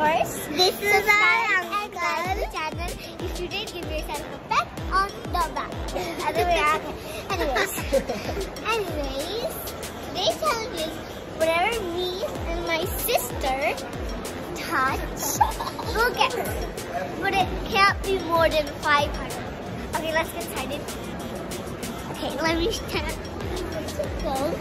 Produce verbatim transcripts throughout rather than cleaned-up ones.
First, this is our uncle channel. If you did, give yourself a pat on the back. Other way around. Anyways, anyways, today's challenge is whatever me and my sister touch, we'll get it. But it can't be more than five hundred. Okay, let's get started. Okay, let me stand. Go.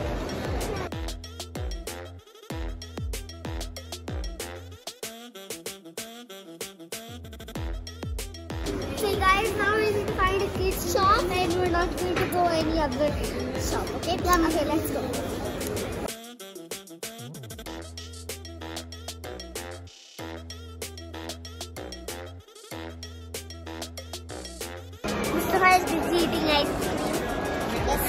So guys, now we're going to find a kids shop and we're not going to go any other shop, okay? Yeah. Okay, let's go. Mustafa is busy eating ice cream. Yes.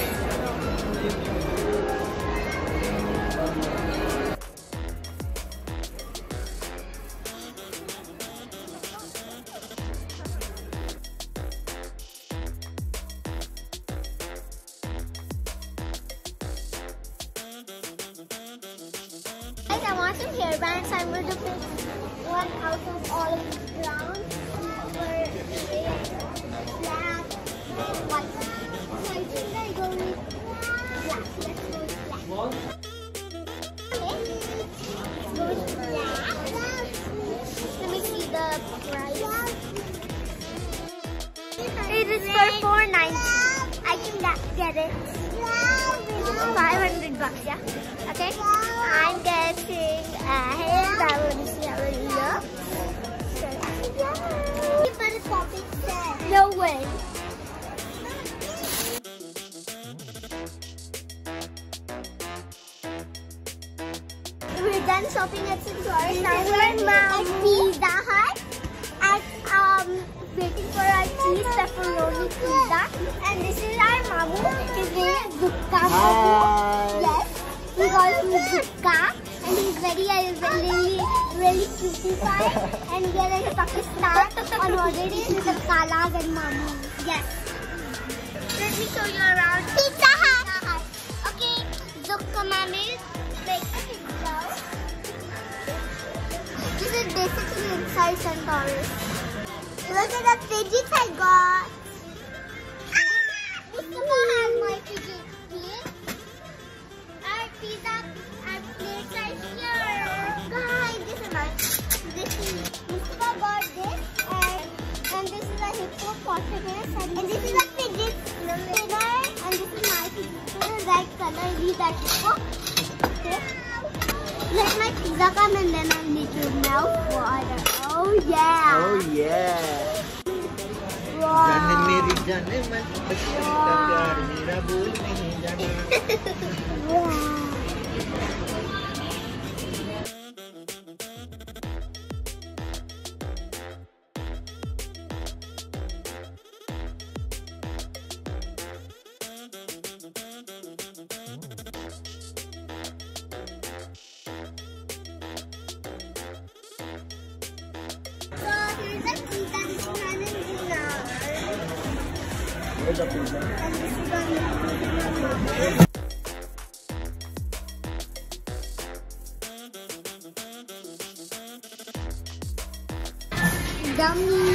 I want some hairbands. I'm going to pick one out of all of these brown, silver, black, and white. So I think I go with black. Let's go with black. Okay. Let's go with black. Let me see the price. It is for four ninety. I can get it. five hundred bucks, yeah? Okay? I'm getting a hairband. No way. We're done shopping at Centaurus. Now we're at Pizza Hut at um waiting for our cheese pepperoni pizza. And this is our mamu. His name is Zukka. Yes, we call him Zukka, and he's very, uh, really, really cutified. And we are in Pakistan on holidays with the Kalas and mamu. Yes. Let me show you around Pizza Hut. Okay, Zukka mami is like pizza. This is basically inside Centaurus. Look at the fidgets I got. Mustafa has my fidget plate. Our pizza, our plates are here. Guys, this is mine. This is Mustafa got this, and and this is a hippopotamus, and, and this is a fidget spinner, and this is my fidget spinner. Red color, these are hippo. Okay. Let my pizza come and then I'll make your mouth water. Oh yeah. Oh yeah. Wow. Wow. Here's a pizza. And this is on Dummy.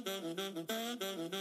Thank you.